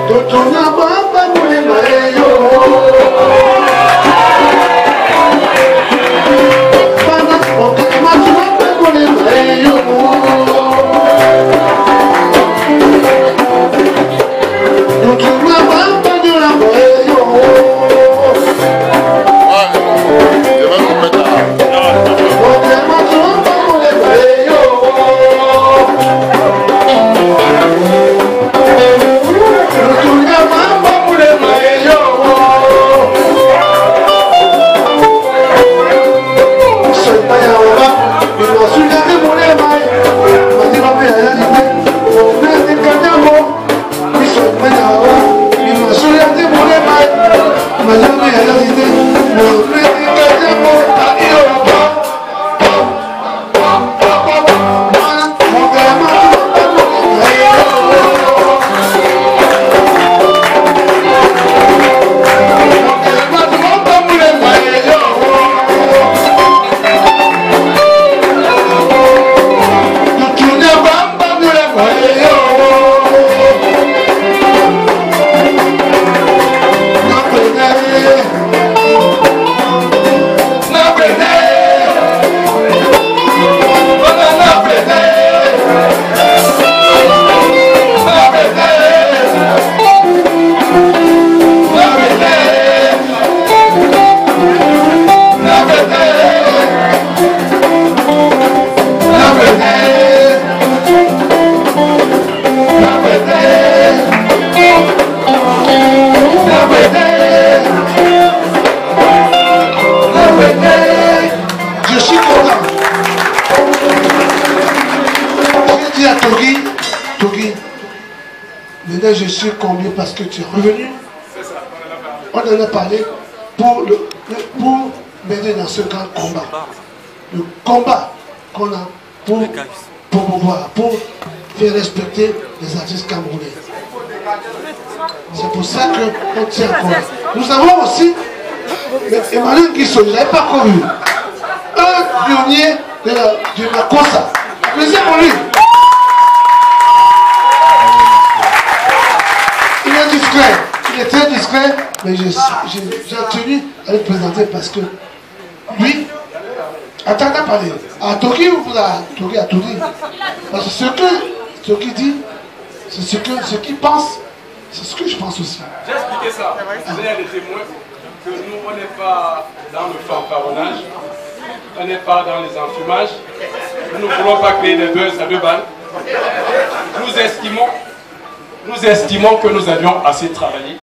Maintenant, je suis comblé parce que tu es revenu. On en a parlé pour m'aider dans ce grand combat. Le combat qu'on a pour pouvoir, pour faire respecter les artistes camerounais. C'est pour ça qu'on tient compte. Nous avons aussi Emmanuel Guissot, je n'avais pas connu. Un pionnier de la Cosa. Applaudissez pour lui. Il est discret, il est très discret, mais j'ai tenu à le présenter parce que lui, attends à parler. À Toki ou Toki a tout dit. Parce que ce qu'il dit, c'est ce qu'il pense, c'est ce que je pense aussi. J'ai expliqué ça. Il y a des témoins que nous, on n'est pas dans le fanfaronnage, on n'est pas dans les enfumages, nous ne voulons pas créer des buzz à deux balles. Nous estimons que nous avions assez travaillé